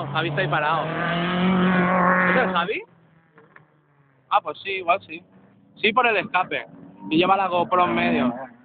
Javi está ahí parado. ¿Es el Javi? Ah, pues sí, igual sí. Sí, por el escape. Y lleva la GoPro en medio.